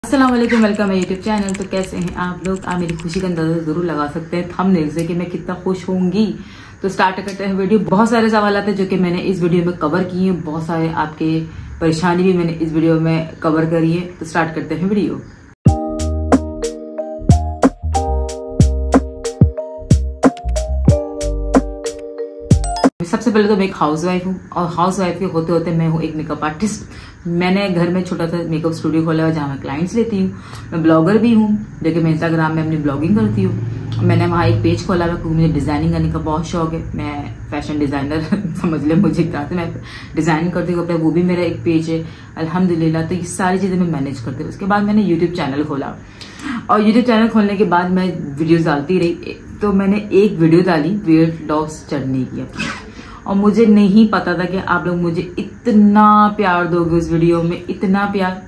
अस्सलाम वालेकुम, वेलकम है यूट्यूब चैनल। तो कैसे हैं आप लोग? आप मेरी खुशी का अंदाजा जरूर लगा सकते हैं थंबनेल से कि मैं कितना खुश होंगी। तो स्टार्ट करते हैं वीडियो। बहुत सारे सवाल आते हैं जो कि मैंने इस वीडियो में कवर किए हैं, बहुत सारे आपके परेशानी भी मैंने इस वीडियो में कवर करी है। तो स्टार्ट करते हैं वीडियो। सबसे पहले तो मैं एक हाउसवाइफ हूँ और हाउसवाइफ के होते होते मैं हूँ एक मेकअप आर्टिस्ट। मैंने घर में छोटा सा मेकअप स्टूडियो खोला है जहाँ मैं क्लाइंट्स लेती हूँ। मैं ब्लॉगर भी हूँ, जो कि मैं इंस्टाग्राम में अपनी ब्लॉगिंग करती हूँ। मैंने वहाँ एक पेज खोला है, मुझे डिजाइनिंग करने का बहुत शौक है। मैं फैशन डिजाइनर समझ ले मुझे, मैं डिजाइनिंग करती हूँ, वो भी मेरा एक पेज है अल्हम्दुलिल्लाह। तो ये सारी चीजें मैं मैनेज करती हूँ। उसके बाद मैंने यूट्यूब चैनल खोला और यूट्यूब चैनल खोलने के बाद मैं वीडियोज डालती रही। तो मैंने एक वीडियो डाली वेट लॉस जर्नी की अपनी, और मुझे नहीं पता था कि आप लोग मुझे इतना प्यार दोगे उस वीडियो में, इतना प्यार।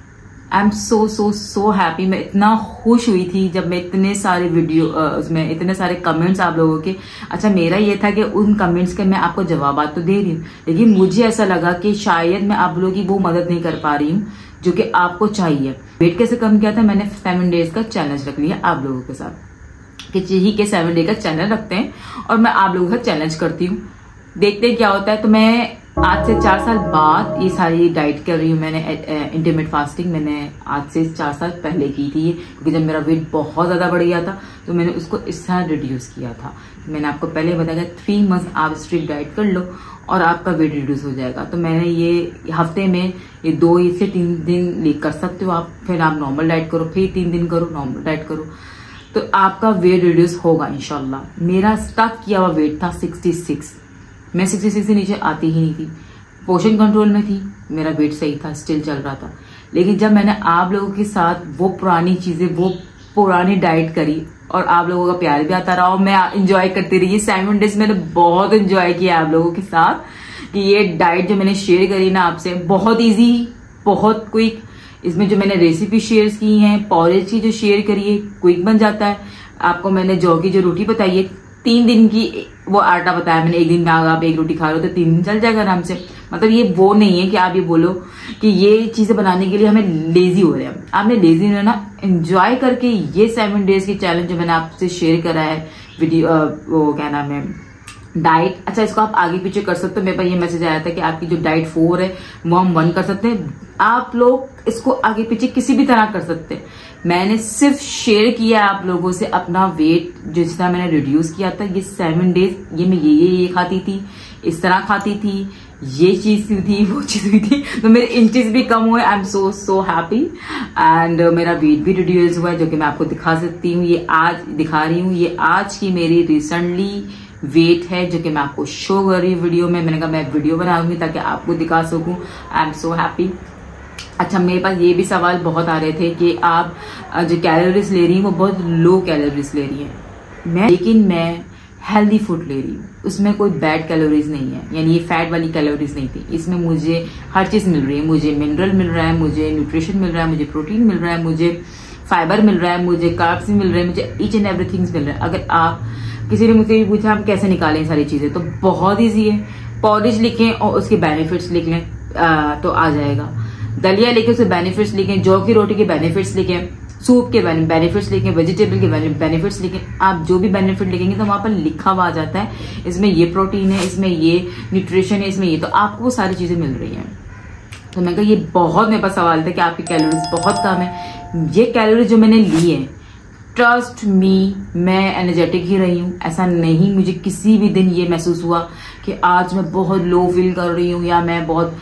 I am so happy. मैं इतना खुश हुई थी जब मैं इतने सारे वीडियो उसमें इतने सारे कमेंट्स आप लोगों के। अच्छा, मेरा ये था कि उन कमेंट्स के मैं आपको जवाब तो दे रही हूँ, लेकिन मुझे ऐसा लगा कि शायद मैं आप लोगों की वो मदद नहीं कर पा रही हूँ जो कि आपको चाहिए। वेट कैसे कम किया था? मैंने 7 डेज का चैलेंज रख लिया आप लोगों के साथ कि यही के 7 डे का चैलेंज रखते हैं और मैं आप लोगों का चैलेंज करती हूँ, देखते हैं क्या होता है। तो मैं आज से 4 साल बाद ये सारी डाइट कर रही हूँ। मैंने इंटरमिटेंट फास्टिंग मैंने आज से 4 साल पहले की थी, क्योंकि जब मेरा वेट बहुत ज्यादा बढ़ गया था तो मैंने उसको इस तरह रिड्यूस किया था। मैंने आपको पहले बताया 3 मंथ आप स्ट्रिक्ट डाइट कर लो और आपका वेट रिड्यूस हो जाएगा। तो मैंने ये हफ्ते में ये 2 से 3 दिन कर सकते हो आप, फिर आप नॉर्मल डाइट करो, फिर 3 दिन करो नॉर्मल डाइट करो, तो आपका वेट रिड्यूस होगा इंशाल्लाह। मेरा स्टक किया हुआ वेट था 66। मैं 66 से नीचे आती ही नहीं थी। पोषण कंट्रोल में थी, मेरा वेट सही था, स्टिल चल रहा था। लेकिन जब मैंने आप लोगों के साथ वो पुरानी चीजें, वो पुरानी डाइट करी और आप लोगों का प्यार भी आता रहा और मैं इंजॉय करती रही। 7 डेज मैंने बहुत इंजॉय किया आप लोगों के साथ कि ये डाइट जो मैंने शेयर करी ना आपसे, बहुत ईजी, बहुत क्विक। इसमें जो मैंने रेसिपी शेयर की है, पॉरेज की जो शेयर करी है, क्विक बन जाता है। आपको मैंने जौ की जो रोटी बताई है 3 दिन की, वो आटा बताया मैंने। एक दिन में आप एक रोटी खा रहे हो तो 3 दिन चल जाएगा आराम से। मतलब ये वो नहीं है कि आप ये बोलो कि ये चीजें बनाने के लिए हमें लेजी हो रहे हैं। आपने लेजी नहीं होना, एंजॉय करके ये 7 डेज की चैलेंज जो मैंने आपसे शेयर करा है वीडियो, वो क्या नाम है, डाइट। अच्छा, इसको आप आगे पीछे कर सकते हो। मेरे पास ये मैसेज आया था कि आपकी जो डाइट 4 है वो हम 1 कर सकते हैं। आप लोग इसको आगे पीछे किसी भी तरह कर सकते हैं। मैंने सिर्फ शेयर किया आप लोगों से अपना वेट जिस तरह मैंने रिड्यूस किया था। ये 7 डेज ये मैं ये खाती थी, इस तरह खाती थी, ये चीज हुई थी, वो चीज हुई थी, तो मेरे इंचेस भी कम हुए। I am so happy and मेरा वेट भी रिड्यूस हुआ है, जो कि मैं आपको दिखा सकती हूँ। ये आज दिखा रही हूँ, ये आज की मेरी रिसेंटली वेट है जो कि मैं आपको शो कर रही हूँ वीडियो में। मैंने कहा मैं वीडियो बनाऊंगी ताकि आपको दिखा सकूं। I am so happy. अच्छा, मेरे पास ये भी सवाल बहुत आ रहे थे कि आप जो कैलोरीज ले रही हैं वो बहुत लो कैलोरीज ले रही हैं। लेकिन मैं हेल्दी फूड ले रही हूँ, उसमें कोई बैड कैलोरीज नहीं है, यानी ये फैट वाली कैलोरीज नहीं थी। इसमें मुझे हर चीज मिल रही है। मुझे मिनरल मिल रहा है, मुझे न्यूट्रिशन मिल रहा है, मुझे प्रोटीन मिल रहा है, मुझे फाइबर मिल रहा है, मुझे कार्ब्स मिल रहे हैं, मुझे ईच एंड एवरीथिंग मिल रहा है। अगर आप किसी ने मुझसे पूछा हम कैसे निकालें सारी चीजें, तो बहुत ईजी है। पॉरेज लिखें और उसके बेनिफिट्स लिख लें तो आ जाएगा। दलिया लिखें, उसके बेनिफिट्स लिखें। जौ की रोटी के बेनिफिट्स लिखें, सूप के बेनिफिट्स लिखें, वेजिटेबल के बेनिफिट्स लिखें। आप जो भी बेनिफिट लिखेंगे तो वहां पर लिखा हुआ आ जाता है, इसमें ये प्रोटीन है, इसमें ये न्यूट्रिशन है, इसमें ये, तो आपको वो सारी चीजें मिल रही हैं। तो मैं कहा ये बहुत मेरे पास सवाल था कि आपकी कैलोरीज बहुत कम है। ये कैलोरीज जो मैंने ली है, ट्रस्ट मी, मैं एनर्जेटिक ही रही हूँ। ऐसा नहीं मुझे किसी भी दिन ये महसूस हुआ कि आज मैं बहुत लो फील कर रही हूँ या मैं बहुत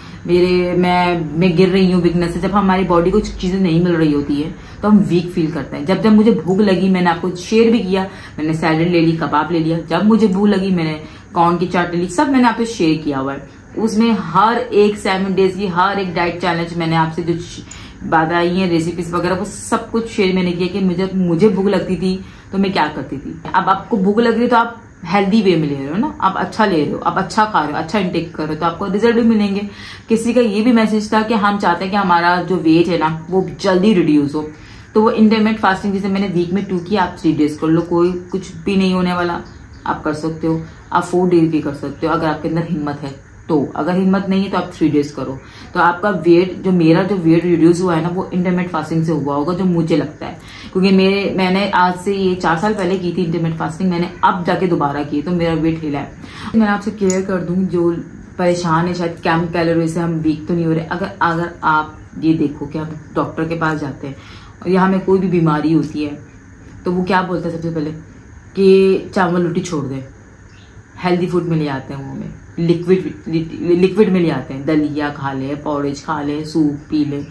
मैं गिर रही हूँ वीकनेस से। जब हमारी बॉडी को चीजें नहीं मिल रही होती है तो हम वीक फील करते हैं। जब मुझे भूख लगी, मैंने आपको शेयर भी किया, मैंने सैलड ले ली, कबाब ले लिया। जब मुझे भूख लगी मैंने कॉर्न की चाट ले ली, सब मैंने आपसे शेयर किया हुआ है। उसमें हर एक 7 डेज की हर एक डाइट चैलेंज मैंने आपसे जो बात आई है, रेसिपीज वगैरह, वो सब कुछ शेयर मैंने किया कि मुझे भूख लगती थी तो मैं क्या करती थी। अब आपको भूख लग रही है तो आप हेल्दी वे में ले रहे हो ना, आप अच्छा ले रहे हो, आप अच्छा खा रहे हो, अच्छा इंटेक कर रहे हो, तो आपको रिजल्ट भी मिलेंगे। किसी का ये भी मैसेज था कि हम चाहते हैं कि हमारा जो वेट है ना वो जल्दी रिड्यूस हो, तो वो इंटरमिटेंट फास्टिंग जैसे मैंने वीक में 2 की, आप 3 डेज कर लो, कोई कुछ भी नहीं होने वाला, आप कर सकते हो। आप 4 डेज भी कर सकते हो अगर आपके अंदर हिम्मत है। तो अगर हिम्मत नहीं है तो आप 3 डेज करो, तो आपका वेट जो मेरा जो वेट रिड्यूस हुआ है ना वो इंटरमिटेंट फास्टिंग से हुआ होगा, जो मुझे लगता है, क्योंकि मैंने आज से ये 4 साल पहले की थी इंटरमिटेंट फास्टिंग, मैंने अब जाके दोबारा की तो मेरा वेट हिला है। मैं आपसे क्लियर कर दूं, जो परेशान है शायद कम कैलोरी से हम वीक तो नहीं हो रहे, अगर आप ये देखो कि आप डॉक्टर के पास जाते हैं और यहाँ में कोई भी बीमारी होती है तो वो क्या बोलता है सबसे पहले कि चावल रोटी छोड़ दे, हेल्दी फूड में ले आते हैं, वो में लिक्विड में ले आते हैं, दलिया खा ले, पॉरेज खा ले, सूप पी ले।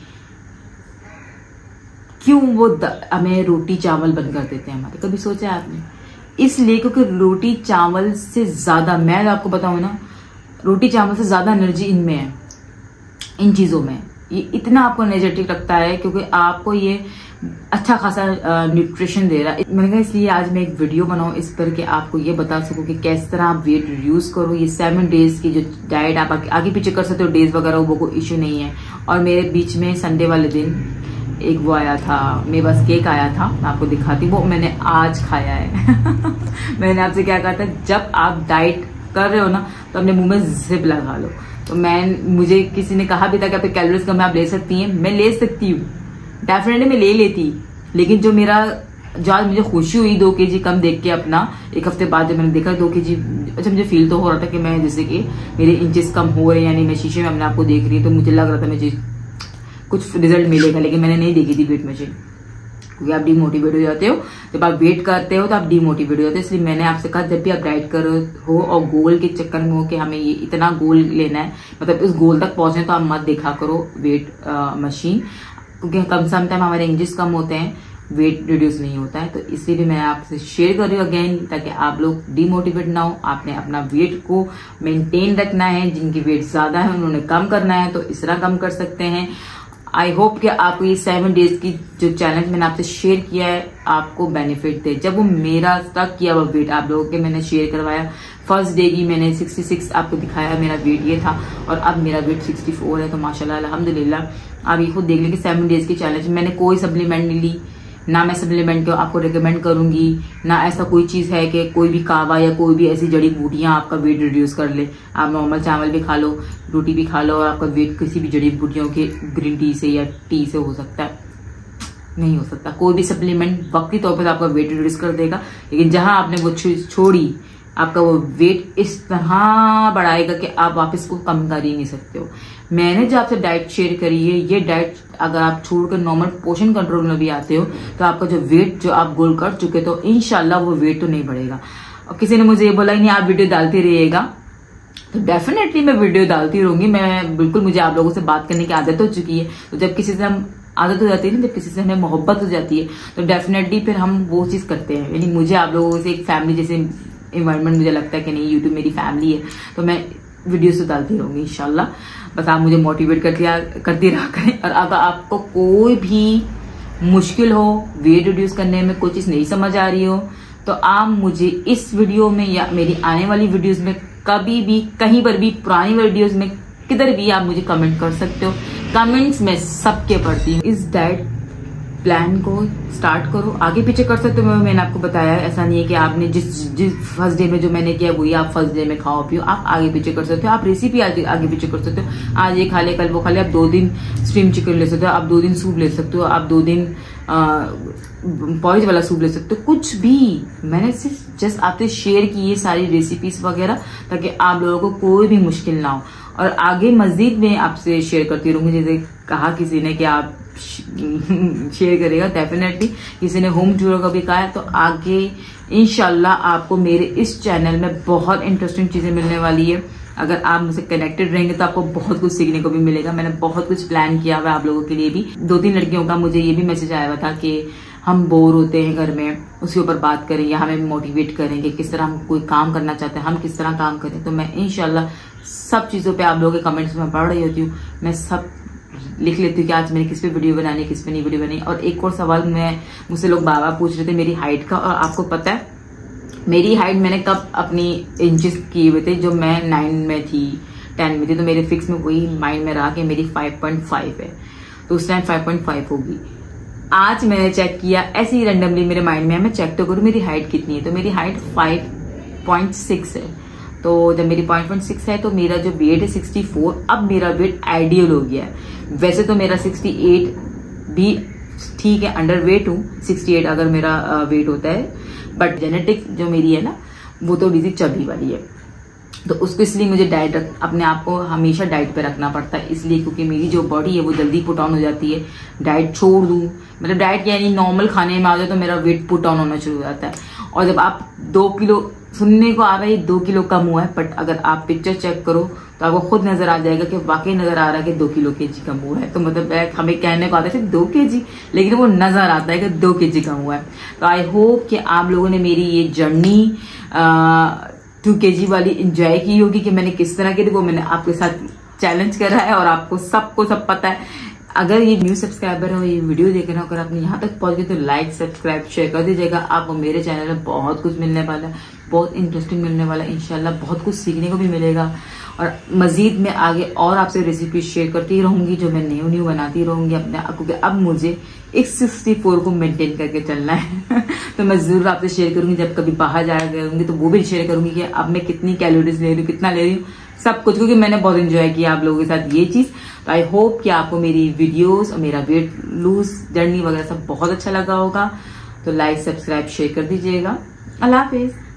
क्यों वो हमें रोटी चावल बंद कर देते हैं हमारे, कभी सोचा है आपने? इसलिए क्योंकि रोटी चावल से ज्यादा, मैं आपको बताऊं ना, रोटी चावल से ज्यादा एनर्जी इनमें है, इन चीजों में। ये इतना आपको एनर्जेटिक रखता है क्योंकि आपको ये अच्छा खासा न्यूट्रिशन दे रहा है। मैंने कहा इसलिए आज मैं एक वीडियो बनाऊं इस पर कि आपको ये बता सकूं कि किस तरह आप वेट रिड्यूस करो। ये 7 डेज की जो डाइट आप आगे पीछे कर सकते हो, डेज वगैरह वो कोई इश्यू नहीं है। और मेरे बीच में संडे वाले दिन एक वो आया था, मेरे पास केक आया था, मैं आपको दिखाती हूँ, वो मैंने आज खाया है। मैंने आपसे क्या कहा था, जब आप डाइट कर रहे हो ना तो अपने मुंह में जिप लगा लो। तो मुझे किसी ने कहा भी था कि आपके कैलोरीज कम है, आप ले सकती हैं, मैं ले सकती हूँ, डेफिनेटली मैं ले लेती। लेकिन जो आज मुझे खुशी हुई 2 kg कम देख के अपना, एक हफ्ते बाद जब मैंने देखा 2 kg, अच्छा मुझे फील तो हो रहा था कि मैं जैसे कि मेरे इंचेस कम हो रहे हैं, यानी मैं शीशे में अपने आप को देख रही हूँ, तो मुझे लग रहा था मुझे कुछ रिजल्ट मिलेगा, लेकिन मैंने नहीं देखी थी वेट मशीन, क्योंकि आप डिमोटिवेट हो जाते हो जब आप वेट करते हो, तो आप डिमोटिवेट हो जाते हो। इसलिए मैंने आपसे कहा जब भी आप डाइट कर हो और गोल के चक्कर में हो कि हमें ये इतना गोल लेना है, मतलब इस गोल तक पहुंचने, तो आप मत देखा करो वेट मशीन, क्योंकि कम सम टाइम हमारे इंजेस कम होते हैं, वेट रिड्यूस नहीं होता है। तो इसलिए भी मैं आपसे शेयर कर रही हूँ अगेन, ताकि आप लोग डिमोटिवेट ना हो। आपने अपना वेट को मेंटेन रखना है, जिनकी वेट ज्यादा है उन्होंने कम करना है, तो इस तरह कम कर सकते हैं। आई होप कि आपको ये 7 डेज की जो चैलेंज मैंने आपसे शेयर किया है आपको बेनिफिट दे। जब वो मेरा तक किया हुआ वेट आप लोगों के मैंने शेयर करवाया, फर्स्ट डे की मैंने 66 आपको दिखाया, मेरा वेट ये था, और अब मेरा वेट 64 है। तो माशाल्लाह अल्हम्दुलिल्लाह आप ये खुद देख लें कि 7 डेज की चैलेंज मैंने कोई सप्लीमेंट नहीं ली, ना मैं सप्लीमेंट को आपको रिकमेंड करूंगी, ना ऐसा कोई चीज है कि कोई भी कावा या कोई भी ऐसी जड़ी बूटियां आपका वेट रिड्यूस कर ले। आप नॉर्मल चावल भी खा लो, रोटी भी खा लो, और आपका वेट किसी भी जड़ी बूटियों के ग्रीन टी से या टी से हो सकता है, नहीं हो सकता। कोई भी सप्लीमेंट वक्ती तौर पर आपका वेट रिड्यूस कर देगा, लेकिन जहां आपने वो छोड़ी, आपका वो वेट इस तरह बढ़ाएगा कि आप वापस को कम कर ही नहीं सकते हो। मैंने जो आपसे डाइट शेयर करी है, ये डाइट अगर आप छोड़कर नॉर्मल पोषण कंट्रोल में भी आते हो, तो आपका जो वेट जो आप गोल कर चुके, तो इंशाल्लाह वो वेट तो नहीं बढ़ेगा। और किसी ने मुझे ये बोला नहीं आप वीडियो डालते रहिएगा, तो डेफिनेटली मैं वीडियो डालती रहूंगी। मैं बिल्कुल, मुझे आप लोगों से बात करने की आदत हो चुकी है, तो जब किसी से हम आदत हो जाती है ना, जब किसी से हमें मोहब्बत हो जाती है, तो डेफिनेटली फिर हम वो चीज करते हैं। यानी मुझे आप लोगों से एक फैमिली जैसे इन्वायरमेंट मुझे लगता है कि नहीं, यूट्यूब मेरी फैमिली है, तो मैं वीडियोस तो डालती रहूंगी इंशाल्लाह। बस आप मुझे मोटिवेट करती रहा करें। और अगर आपको कोई भी मुश्किल हो, वेट रिड्यूस करने में कोई चीज नहीं समझ आ रही हो, तो आप मुझे इस वीडियो में या मेरी आने वाली वीडियोस में कभी भी, कहीं पर भी, पुरानी वीडियोस में, किधर भी आप मुझे कमेंट कर सकते हो। कमेंट्स में सबके पढ़ती हूँ। इस डाइट प्लान को स्टार्ट करो, आगे पीछे कर सकते हो, मैंने आपको बताया है। ऐसा नहीं है कि आपने जिस फर्स्ट डे में जो मैंने किया वही आप फर्स्ट डे में खाओ पियो, आप आगे पीछे कर सकते हो। आप रेसिपी आगे पीछे कर सकते हो, आज ये खा ले कल वो खा ले। आप 2 दिन स्टीम चिकन ले सकते हो, आप 2 दिन सूप ले सकते हो, आप 2 दिन पॉरेज वाला सूप ले सकते हो, कुछ भी। मैंने सिर्फ जस्ट आपसे शेयर की ये सारी रेसिपीज वगैरह, ताकि आप लोगों को कोई भी मुश्किल ना हो। और आगे मजीद में आपसे शेयर करती रहूंगी, जैसे कहा किसी ने कि आप शेयर करेगा, डेफिनेटली किसी ने होम टूर का भी कहा है। तो आगे इंशाल्लाह आपको मेरे इस चैनल में बहुत इंटरेस्टिंग चीजें मिलने वाली है। अगर आप मुझसे कनेक्टेड रहेंगे तो आपको बहुत कुछ सीखने को भी मिलेगा। मैंने बहुत कुछ प्लान किया हुआ है आप लोगों के लिए भी। 2-3 लड़कियों का मुझे ये भी मैसेज आया हुआ था कि हम बोर होते हैं घर में, उसके ऊपर बात करें या हमें मोटिवेट करेंगे, किस तरह हम कोई काम करना चाहते हैं, हम किस तरह काम करें। तो मैं इंशाल्लाह सब चीजों पे आप लोगों के कमेंट्स में पढ़ रही होती हूँ, मैं सब लिख लेती हूँ कि आज मैंने किस पे वीडियो बनानी, किस पे नहीं वीडियो बनाई। और एक और सवाल मुझसे लोग बार बार पूछ रहे थे मेरी हाइट का, और आपको पता है मेरी हाइट मैंने कब अपनी इंचेस किए हुए थे, जो मैं 9 में थी, 10 में थी, तो मेरे फिक्स में वही माइंड में रहा कि मेरी 5.5 है, तो उस टाइम 5.5 होगी। आज मैंने चेक किया, ऐसे ही रैंडमली मेरे माइंड में मैं चेक तो करूँ मेरी हाइट कितनी है, तो मेरी हाइट 5.6 है। तो जब मेरी 0.6 है तो मेरा जो वेट है 64, अब मेरा वेट आइडियल हो गया है। वैसे तो मेरा 68 भी ठीक है, अंडर वेट हूँ 68 अगर मेरा वेट होता है, बट जेनेटिक जो मेरी है ना वो तो बिजी चबी वाली है, तो उसको इसलिए मुझे डाइट अपने आप को हमेशा डाइट पे रखना पड़ता है, इसलिए क्योंकि मेरी जो बॉडी है वो जल्दी पुट ऑन हो जाती है। डाइट छोड़ दूं, मतलब डाइट यानी नॉर्मल खाने में आ जाए तो मेरा वेट पुट ऑन होना शुरू हो जाता है। और जब आप 2 किलो सुनने को आ रहा है 2 किलो कम हुआ है, बट अगर आप पिक्चर चेक करो तो आपको खुद नजर आ जाएगा कि वाकई नजर आ रहा है कि 2 किलो केजी कम हुआ है। तो मतलब हमें कहने को आता है 2 केजी, लेकिन वो नजर आता है कि 2 केजी कम हुआ है। तो आई होप कि आप लोगों ने मेरी ये जर्नी 2 केजी वाली एंजॉय की होगी कि मैंने किस तरह की थी, वो मैंने आपके साथ चैलेंज करा है और आपको सबको सब पता है। अगर ये न्यू सब्सक्राइबर हो, ये वीडियो देख रहे हो, अगर आपने यहाँ तक पहुंच गए तो लाइक सब्सक्राइब शेयर कर दीजिएगा। आपको मेरे चैनल में बहुत कुछ मिलने वाला है, बहुत इंटरेस्टिंग मिलने वाला है, इंशाल्लाह बहुत कुछ सीखने को भी मिलेगा। और मजीद मैं आगे और आपसे रेसिपी शेयर करती रहूंगी, जो मैं न्यू बनाती रहूंगी अपने आप, क्योंकि अब मुझे 64 को मेंटेन करके चलना है। तो मैं जरूर आपसे शेयर करूंगी, जब कभी बाहर जा करूंगी तो वो भी शेयर करूंगी कि अब मैं कितनी कैलोरीज ले रही हूँ, कितना ले रही हूँ, सब कुछ, क्योंकि मैंने बहुत एंजॉय किया आप लोगों के साथ ये चीज। तो आई होप कि आपको मेरी वीडियोस और मेरा वेट लूज जर्नी वगैरह सब बहुत अच्छा लगा होगा। तो लाइक सब्सक्राइब शेयर कर दीजिएगा। अल्लाह हाफिज।